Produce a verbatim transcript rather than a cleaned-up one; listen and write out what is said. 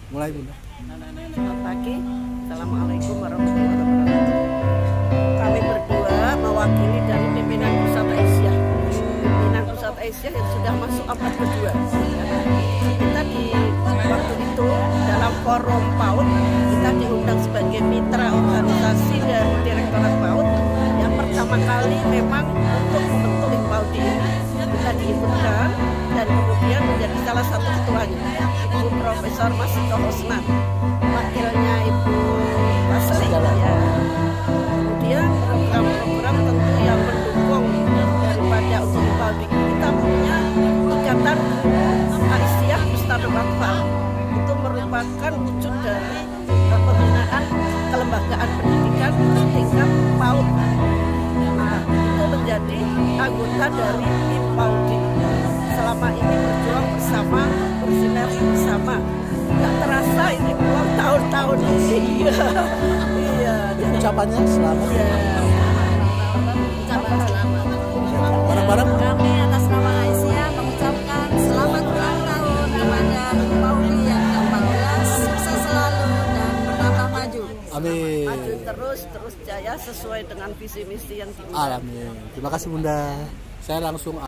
Mulai Bunda. Selamat pagi, Assalamualaikum warahmatullahi wabarakatuh. Kami berdua mewakili dari pimpinan Pusat Aisyah, pimpinan Pusat Aisyah yang sudah masuk abad kedua. Kita di waktu itu dalam forum PAUD kita diundang sebagai mitra organisasi dari Direktorat PAUD yang pertama kali memang untuk membentuk PAUD ini kita diikutkan dan kemudian menjadi salah satu ketuanya Ibu Profesor Masito Hosna, wakilnya Ibu Pasri ya. Kemudian program-program tentu yang mendukung daripada untuk PAUD kita punya ikatan Aisyah Ustadz Watfal. Itu merupakan wujud dari uh, pembinaan kelembagaan pendidikan tingkat PAUD. Nah, itu menjadi anggota dari tim PAUD. Selama ini berjuang bersama, bersinergi bersama. Nggak terasa ini puluhan tahun-tahun. Iya, iya. Ucapannya selamat. Iya. Ucapan selamat. Bareng-bareng. Kami atas nama Aisyah mengucapkan selamat ulang tahun kepada PAUD yang ke empat belas, sukses selalu dan bertambah maju. Amin. Maju terus, terus jaya sesuai dengan visi misi yang dimiliki. Amin. Terima kasih Bunda. Saya langsung